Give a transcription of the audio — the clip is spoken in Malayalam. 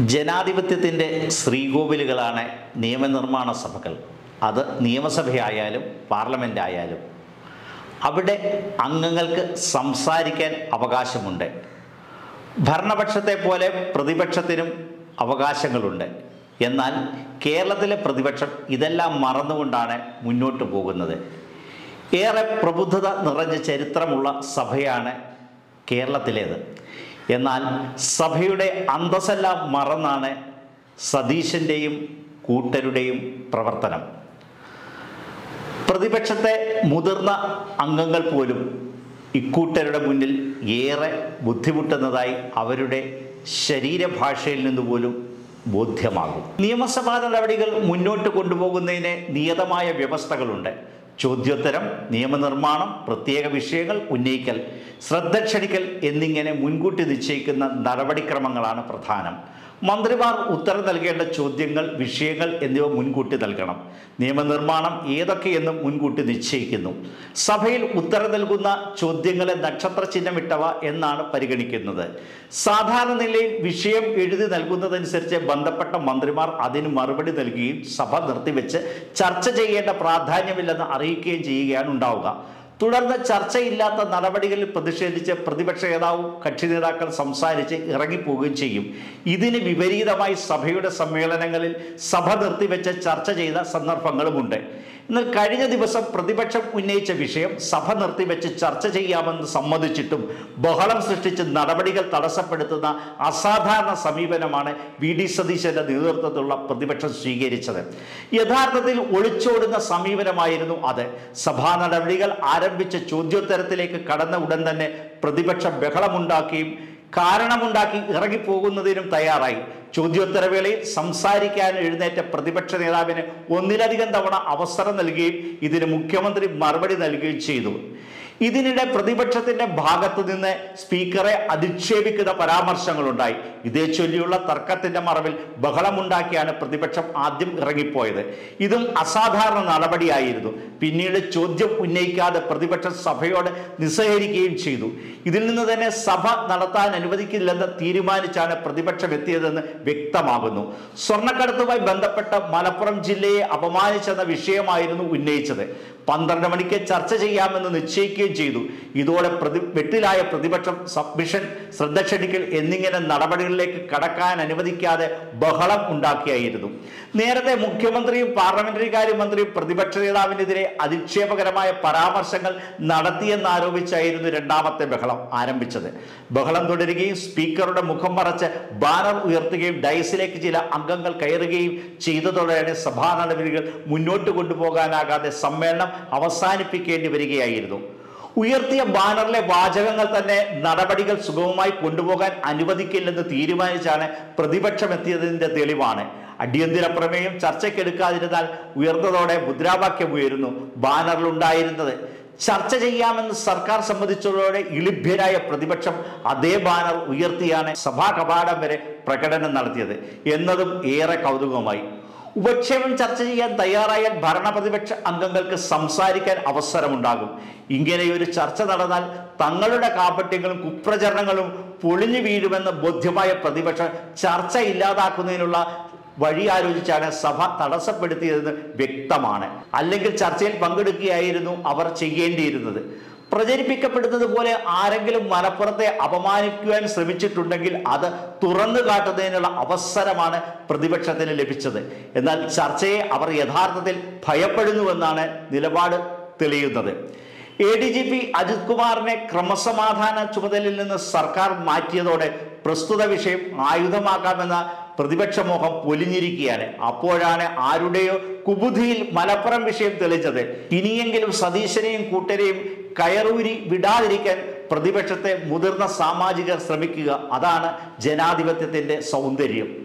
ജനാധിപത്യത്തിൻ്റെ ശ്രീകോവിലുകളാണ് നിയമനിർമ്മാണ സഭകൾ. അത് നിയമസഭയായാലും പാർലമെൻ്റ് ആയാലും അവിടെ അംഗങ്ങൾക്ക് സംസാരിക്കാൻ അവകാശമുണ്ട്. ഭരണപക്ഷത്തെ പോലെ പ്രതിപക്ഷത്തിനും അവകാശങ്ങളുണ്ട്. എന്നാൽ കേരളത്തിലെ പ്രതിപക്ഷം ഇതെല്ലാം മറന്നുകൊണ്ടാണ് മുന്നോട്ട് പോകുന്നത്. ഏറെ പ്രബുദ്ധത നിറഞ്ഞ ചരിത്രമുള്ള സഭയാണ് കേരളത്തിലേത്. എന്നാൽ സഭയുടെ അന്തസ്സെല്ലാം മറന്നാണ് സതീശൻ്റെയും കൂട്ടരുടെയും പ്രവർത്തനം. പ്രതിപക്ഷത്തെ മുതിർന്ന അംഗങ്ങൾ പോലും ഇക്കൂട്ടരുടെ മുന്നിൽ ഏറെ ബുദ്ധിമുട്ടുന്നതായി അവരുടെ ശരീരഭാഷയിൽ നിന്ന് പോലും ബോധ്യമാകും. നിയമസഭാ നടപടികൾ മുന്നോട്ട് കൊണ്ടുപോകുന്നതിന് നിയതമായ വ്യവസ്ഥകളുണ്ട്. ചോദ്യോത്തരം, നിയമനിർമ്മാണം, പ്രത്യേക വിഷയങ്ങൾ ഉന്നയിക്കൽ, ശ്രദ്ധ ക്ഷണിക്കൽ എന്നിങ്ങനെ മുൻകൂട്ടി നിശ്ചയിക്കുന്ന നടപടിക്രമങ്ങളാണ് പ്രധാനം. മന്ത്രിമാർ ഉത്തരം നൽകേണ്ട ചോദ്യങ്ങൾ, വിഷയങ്ങൾ എന്നിവ മുൻകൂട്ടി നൽകണം. നിയമനിർമ്മാണം ഏതൊക്കെയെന്നും മുൻകൂട്ടി നിശ്ചയിക്കുന്നു. സഭയിൽ ഉത്തരം നൽകുന്ന ചോദ്യങ്ങളെ നക്ഷത്ര ചിഹ്നമിട്ടവ എന്നാണ് പരിഗണിക്കുന്നത്. സാധാരണ നിലയിൽ വിഷയം എഴുതി നൽകുന്നതനുസരിച്ച് ബന്ധപ്പെട്ട മന്ത്രിമാർ അതിന് മറുപടി നൽകുകയും സഭ നിർത്തിവെച്ച് ചർച്ച ചെയ്യേണ്ട പ്രാധാന്യമില്ലെന്ന് അറിയിക്കുകയും ചെയ്യുകയാണ് ഉണ്ടാവുക. തുടർന്ന് ചർച്ചയില്ലാത്ത നടപടികളിൽ പ്രതിഷേധിച്ച് പ്രതിപക്ഷ നേതാവും കക്ഷി നേതാക്കൾ സംസാരിച്ച് ഇറങ്ങിപ്പോവുകയും ചെയ്യും. ഇതിന് വിപരീതമായി സഭയുടെ സമ്മേളനങ്ങളിൽ സഭ നിർത്തിവെച്ച് ചർച്ച ചെയ്ത സന്ദർഭങ്ങളുമുണ്ട്. എന്നാൽ കഴിഞ്ഞ ദിവസം പ്രതിപക്ഷം ഉന്നയിച്ച വിഷയം സഭ നിർത്തിവെച്ച് ചർച്ച ചെയ്യാമെന്ന് സമ്മതിച്ചിട്ടും ബഹളം സൃഷ്ടിച്ച് നടപടികൾ തടസ്സപ്പെടുത്തുന്ന അസാധാരണ സമീപനമാണ് VD സതീശന്റെ നേതൃത്വത്തിലുള്ള പ്രതിപക്ഷം സ്വീകരിച്ചത്. യഥാർത്ഥത്തിൽ ഒളിച്ചോടുന്ന സമീപനമായിരുന്നു അത്. സഭാ നടപടികൾ ആരംഭിച്ച ചോദ്യോത്തരത്തിലേക്ക് കടന്ന ഉടൻ തന്നെ പ്രതിപക്ഷം ബഹളമുണ്ടാക്കുകയും കാരണമുണ്ടാക്കി ഇറങ്ങിപ്പോകുന്നതിനും തയ്യാറായി. ചോദ്യോത്തരവേളയിൽ സംസാരിക്കാൻ എഴുന്നേറ്റ പ്രതിപക്ഷ നേതാവിന് ഒന്നിലധികം തവണ അവസരം നൽകുകയും ഇതിന് മുഖ്യമന്ത്രി മറുപടി നൽകുകയും ചെയ്തു. ഇതിനിടെ പ്രതിപക്ഷത്തിന്റെ ഭാഗത്തു നിന്ന് സ്പീക്കറെ അധിക്ഷേപിക്കുന്ന പരാമർശങ്ങളുണ്ടായി. ഇതേ ചൊല്ലിയുള്ള തർക്കത്തിന്റെ മറവിൽ ബഹളമുണ്ടാക്കിയാണ് പ്രതിപക്ഷം ആദ്യം ഇറങ്ങിപ്പോയത്. ഇതും അസാധാരണ നടപടിയായിരുന്നു. പിന്നീട് ചോദ്യം ഉന്നയിക്കാതെ പ്രതിപക്ഷം സഭയോട് നിസ്സഹരിക്കുകയും ചെയ്തു. ഇതിൽ നിന്ന് തന്നെ സഭ നടത്താൻ അനുവദിക്കില്ലെന്ന് തീരുമാനിച്ചാണ് പ്രതിപക്ഷം എത്തിയതെന്ന് വ്യക്തമാകുന്നു. സ്വർണ്ണക്കടത്തുമായി ബന്ധപ്പെട്ട മലപ്പുറം ജില്ലയെ അപമാനിച്ചെന്ന വിഷയമായിരുന്നു ഉന്നയിച്ചത്. 12 മണിക്ക് ചർച്ച ചെയ്യാമെന്ന് നിശ്ചയിക്കുകയും ചെയ്തു. ഇതോടെ വെട്ടിലായ പ്രതിപക്ഷം സബ്മിഷൻ, ശ്രദ്ധ ക്ഷണിക്കൽ എന്നിങ്ങനെ നടപടികളിലേക്ക് കടക്കാൻ അനുവദിക്കാതെ ബഹളം ഉണ്ടാക്കിയായിരുന്നു. നേരത്തെ മുഖ്യമന്ത്രിയും പാർലമെന്ററി കാര്യ മന്ത്രിയും പ്രതിപക്ഷ നേതാവിനെതിരെ അധിക്ഷേപകരമായ പരാമർശങ്ങൾ നടത്തിയെന്നാരോപിച്ചായിരുന്നു രണ്ടാമത്തെ ബഹളം ആരംഭിച്ചത്. ബഹളം തുടരുകയും സ്പീക്കറുടെ മുഖം മറച്ച് ബാനർ ഉയർത്തുകയും ഡയസിലേക്ക് ചില അംഗങ്ങൾ കയറുകയും ചെയ്തതോടെയാണ് സഭാ നടപടികൾ മുന്നോട്ട് കൊണ്ടുപോകാനാകാതെ സമ്മേളനം അവസാനിപ്പിക്കേണ്ടി വരികയായിരുന്നു. ഉയർത്തിയ ബാനറിലെ വാചകങ്ങൾ തന്നെ നടപടികൾ സുഗമമായി കൊണ്ടുപോകാൻ അനുവദിക്കില്ലെന്ന് തീരുമാനിച്ചാണ് പ്രതിപക്ഷം എത്തിയതിന്റെ തെളിവാണ്. അടിയന്തര പ്രമേയം ചർച്ചയ്ക്കെടുക്കാതിരുന്നാൽ ഉയർന്നതോടെ മുദ്രാവാക്യം ഉയരുന്നു. ബാനറിലുണ്ടായിരുന്നത് ചർച്ച ചെയ്യാമെന്ന് സർക്കാർ സമ്മതിച്ചതോടെ ഇളിഭ്യരായ പ്രതിപക്ഷം അതേ ബാനർ ഉയർത്തിയാണ് സഭാ കവാടം വരെ പ്രകടനം നടത്തിയത് എന്നതും ഏറെ കൗതുകമായി. ഉപക്ഷേപം ചർച്ച ചെയ്യാൻ തയ്യാറായാൽ ഭരണപ്രതിപക്ഷ അംഗങ്ങൾക്ക് സംസാരിക്കാൻ അവസരമുണ്ടാകും. ഇങ്ങനെയൊരു ചർച്ച നടന്നാൽ തങ്ങളുടെ കാപട്യങ്ങളും കുപ്രചരണങ്ങളും പൊളിഞ്ഞു വീഴുമെന്ന് ബോധ്യമായ പ്രതിപക്ഷം ചർച്ച ഇല്ലാതാക്കുന്നതിനുള്ള വഴി ആലോചിച്ചാണ് സഭ തടസ്സപ്പെടുത്തിയതെന്ന് വ്യക്തമാണ്. അല്ലെങ്കിൽ ചർച്ചയിൽ പങ്കെടുക്കുകയായിരുന്നു അവർ ചെയ്യേണ്ടിയിരുന്നത്. പ്രചരിപ്പിക്കപ്പെടുന്നത് പോലെ ആരെങ്കിലും മലപ്പുറത്തെ അപമാനിക്കുവാൻ ശ്രമിച്ചിട്ടുണ്ടെങ്കിൽ അത് തുറന്നു കാട്ടുന്നതിനുള്ള അവസരമാണ് പ്രതിപക്ഷത്തിന് ലഭിച്ചത്. എന്നാൽ ചർച്ചയെ അവർ യഥാർത്ഥത്തിൽ ഭയപ്പെടുന്നുവെന്നാണ് നിലപാട് തെളിയുന്നത്. ADGP അജിത് കുമാറിനെ ക്രമസമാധാന ചുമതലയിൽ നിന്ന് സർക്കാർ മാറ്റിയതോടെ പ്രസ്തുത വിഷയം ആയുധമാക്കാമെന്ന പ്രതിപക്ഷ മോഹം പൊലിഞ്ഞിരിക്കുകയാണ്. അപ്പോഴാണ് ആരുടെയോ കുബുദ്ധിയിൽ മലപ്പുറം വിഷയം തെളിഞ്ഞത്. ഇനിയെങ്കിലും സതീശനെയും കൂട്ടരെയും കയറൂരി വിടാതിരിക്കാൻ പ്രതിപക്ഷത്തെ മുതിർന്ന സാമാജികർ ശ്രമിക്കുക. അതാണ് ജനാധിപത്യത്തിന്റെ സൗന്ദര്യം.